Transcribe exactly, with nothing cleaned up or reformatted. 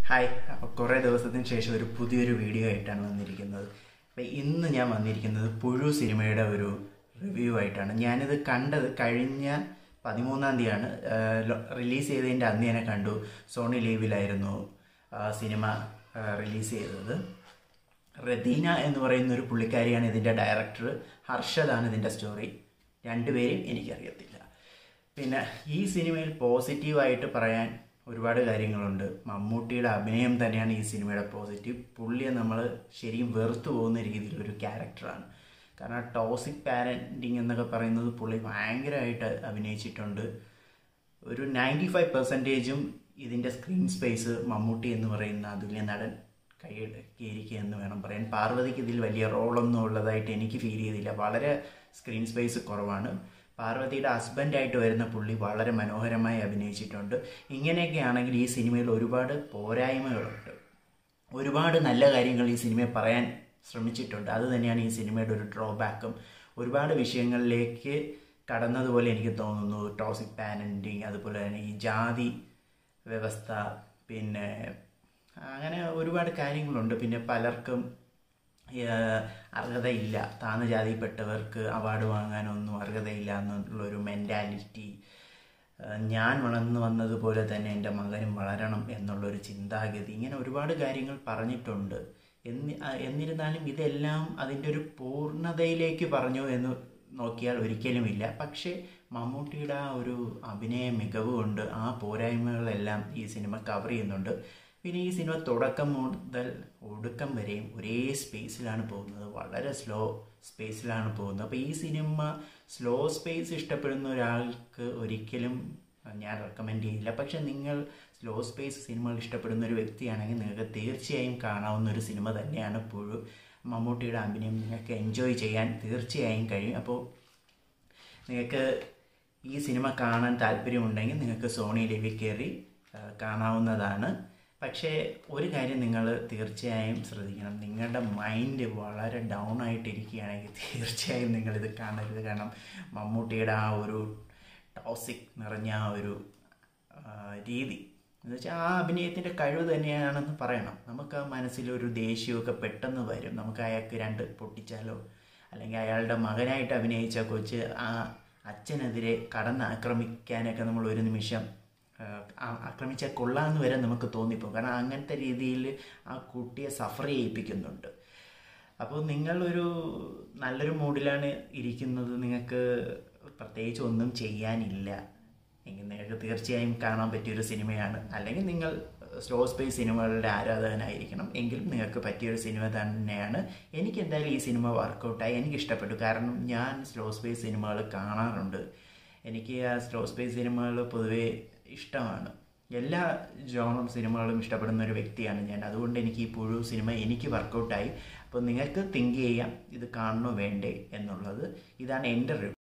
Hi, അപ്പോൾ കുറേ ദിവസത്തിന് ശേഷം ഒരു പുതിയൊരു വീഡിയോ ആയിട്ടാണ് വന്നിരിക്കുന്നത്. അപ്പോൾ ഇന്ന് ഞാൻ വന്നിരിക്കുന്നത് പുഴു സിനിമയുടെ ഒരു റിവ്യൂ ആയിട്ടാണ്. ഞാനിത് കണ്ടത് കഴിഞ്ഞ പതിമൂന്നാം തീയതിയാണ്. റിലീസ് ചെയ്തതിൻ്റെ അന്ന് തന്നെ കണ്ടു. സോണി ലീവിലായിരുന്നു സിനിമ റിലീസ് ചെയ്തത്. റഥീന എന്ന് പറയുന്ന ഒരു പുള്ളിക്കാരിയാണ് ഇതിൻ്റെ ഡയറക്ടർ. ഹർഷദാണ് ഇതിൻ്റെ സ്റ്റോറി. രണ്ടുപേരും എനിക്കറിയത്തില്ല. പിന്നെ ഈ സിനിമയിൽ പോസിറ്റീവായിട്ട് പറയാൻ ഒരുപാട് കാര്യങ്ങളുണ്ട്. മമ്മൂട്ടിയുടെ അഭിനയം തന്നെയാണ് ഈ സിനിമയുടെ പോസിറ്റീവ്. പുള്ളിയെ നമ്മൾ ശരിക്കും വെറുത്തു പോകുന്ന രീതിയിലൊരു ക്യാരക്ടറാണ്. കാരണം ടോക്സിക് പാരൻറ്റിങ് എന്നൊക്കെ പറയുന്നത് പുള്ളി ഭയങ്കരമായിട്ട് അഭിനയിച്ചിട്ടുണ്ട്. ഒരു നയൻറ്റി ഫൈവ് പെർസെൻറ്റേജും ഇതിൻ്റെ സ്ക്രീൻ സ്പേസ് മമ്മൂട്ടി എന്ന് പറയുന്ന അതുല്യ നടൻ കൈയടക്കിയിരിക്കുക എന്ന് വേണം പറയാൻ. പാർവതിക്ക് ഇതിൽ വലിയ റോളൊന്നും ഉള്ളതായിട്ട് എനിക്ക് ഫീൽ ചെയ്തില്ല. വളരെ സ്ക്രീൻ സ്പേസ് കുറവാണ്. പാർവതിയുടെ ഹസ്ബൻഡായിട്ട് വരുന്ന പുള്ളി വളരെ മനോഹരമായി അഭിനയിച്ചിട്ടുണ്ട്. ഇങ്ങനെയൊക്കെ ആണെങ്കിൽ ഈ സിനിമയിൽ ഒരുപാട് പോരായ്മകളുണ്ട്. ഒരുപാട് നല്ല കാര്യങ്ങൾ ഈ സിനിമയെ പറയാൻ ശ്രമിച്ചിട്ടുണ്ട്. അത് തന്നെയാണ് ഈ സിനിമയുടെ ഒരു ഡ്രോബാക്കും. ഒരുപാട് വിഷയങ്ങളിലേക്ക് കടന്നതുപോലെ എനിക്ക് തോന്നുന്നു. ടോക്സിക് പാരന്റിങ്, അതുപോലെ തന്നെ ഈ ജാതി വ്യവസ്ഥ, പിന്നെ അങ്ങനെ ഒരുപാട് കാര്യങ്ങളുണ്ട്. പിന്നെ പലർക്കും അർഹതയില്ല, താഴ്ന്ന ജാതിയിൽപ്പെട്ടവർക്ക് അവാർഡ് വാങ്ങാനൊന്നും അർഹതയില്ല എന്നുള്ളൊരു മെൻറ്റാലിറ്റി. ഞാൻ വളർന്നു വന്നതുപോലെ തന്നെ എൻ്റെ മകനും വളരണം എന്നുള്ളൊരു ചിന്താഗതി. ഇങ്ങനെ ഒരുപാട് കാര്യങ്ങൾ പറഞ്ഞിട്ടുണ്ട്. എന്നി എന്നിരുന്നാലും ഇതെല്ലാം അതിൻ്റെ ഒരു പൂർണ്ണതയിലേക്ക് പറഞ്ഞു എന്ന് നോക്കിയാൽ ഒരിക്കലുമില്ല. പക്ഷേ മമ്മൂട്ടിയുടെ ആ ഒരു അഭിനയ മികവ് കൊണ്ട് ആ പോരായ്മകളെല്ലാം ഈ സിനിമ കവർ ചെയ്യുന്നുണ്ട്. പിന്നെ ഈ സിനിമ തുടക്കം മുതൽ ഒടുക്കം വരെയും ഒരേ സ്പേസിലാണ് പോകുന്നത്. വളരെ സ്ലോ സ്പേസിലാണ് പോകുന്നത്. അപ്പോൾ ഈ സിനിമ സ്ലോ സ്പേസ് ഇഷ്ടപ്പെടുന്ന ഒരാൾക്ക് ഒരിക്കലും ഞാൻ റെക്കമെൻഡ് ചെയ്യില്ല. പക്ഷെ നിങ്ങൾ സ്ലോ സ്പേസ് സിനിമകൾ ഇഷ്ടപ്പെടുന്ന ഒരു വ്യക്തിയാണെങ്കിൽ നിങ്ങൾക്ക് തീർച്ചയായും കാണാവുന്ന ഒരു സിനിമ തന്നെയാണ് പുഴു. മമ്മൂട്ടിയുടെ അഭിനയം നിങ്ങൾക്ക് എൻജോയ് ചെയ്യാൻ തീർച്ചയായും കഴിയും. അപ്പോൾ നിങ്ങൾക്ക് ഈ സിനിമ കാണാൻ താല്പര്യമുണ്ടെങ്കിൽ നിങ്ങൾക്ക് സോണി ലിവിൽ കയറി കാണാവുന്നതാണ്. പക്ഷേ ഒരു കാര്യം നിങ്ങൾ തീർച്ചയായും ശ്രദ്ധിക്കണം. നിങ്ങളുടെ മൈൻഡ് വളരെ ഡൗൺ ആയിട്ടിരിക്കുകയാണെങ്കിൽ തീർച്ചയായും നിങ്ങളിത് കാണരുത്. കാരണം മമ്മൂട്ടിയുടെ ആ ഒരു ടോക്സിക് നിറഞ്ഞ ആ ഒരു രീതി എന്ന് വെച്ചാൽ ആ അഭിനയത്തിൻ്റെ കഴിവ് തന്നെയാണെന്ന് പറയണം. നമുക്ക് ആ മനസ്സിലൊരു ദേഷ്യമൊക്കെ പെട്ടെന്ന് വരും. നമുക്ക് അയാൾക്ക് രണ്ട് പൊട്ടിച്ചാലോ, അല്ലെങ്കിൽ അയാളുടെ മകനായിട്ട് അഭിനയിച്ച കൊച്ച് ആ അച്ഛനെതിരെ കടന്നാക്രമിക്കാനൊക്കെ നമ്മൾ ഒരു നിമിഷം ആക്രമിച്ചാൽ കൊള്ളാമെന്ന് വരെ നമുക്ക് തോന്നിപ്പോകും. കാരണം അങ്ങനത്തെ രീതിയിൽ ആ കുട്ടിയെ സഫർ ചെയ്യിപ്പിക്കുന്നുണ്ട്. അപ്പോൾ നിങ്ങളൊരു നല്ലൊരു മൂഡിലാണ് ഇരിക്കുന്നത്, നിങ്ങൾക്ക് പ്രത്യേകിച്ച് ഒന്നും ചെയ്യാനില്ല എങ്കിൽ നിങ്ങൾക്ക് തീർച്ചയായും കാണാൻ പറ്റിയൊരു സിനിമയാണ്. അല്ലെങ്കിൽ നിങ്ങൾ സ്ലോ സ്പേസ് സിനിമകളുടെ ആരാധകനായിരിക്കണം, എങ്കിലും നിങ്ങൾക്ക് പറ്റിയൊരു സിനിമ തന്നെയാണ്. എനിക്ക് എന്തായാലും ഈ സിനിമ വർക്കൗട്ടായി, എനിക്ക് ഇഷ്ടപ്പെട്ടു. കാരണം ഞാൻ സ്ലോ സ്പേസ് സിനിമകൾ കാണാറുണ്ട്. എനിക്ക് ആ സ്ലോ സ്പേസ് സിനിമകൾ പൊതുവേ ഇഷ്ടമാണ്. എല്ലാ ജോണർ സിനിമകളും ഇഷ്ടപ്പെടുന്ന ഒരു വ്യക്തിയാണ് ഞാൻ. അതുകൊണ്ട് എനിക്ക് ഈ പുഴു സിനിമ എനിക്ക് വർക്കൗട്ടായി. അപ്പോൾ നിങ്ങൾക്ക് തിങ്ക് ചെയ്യാം ഇത് കാണണോ വേണ്ടേ എന്നുള്ളത്. ഇതാണ് എൻ്റെ റിവ്യൂ.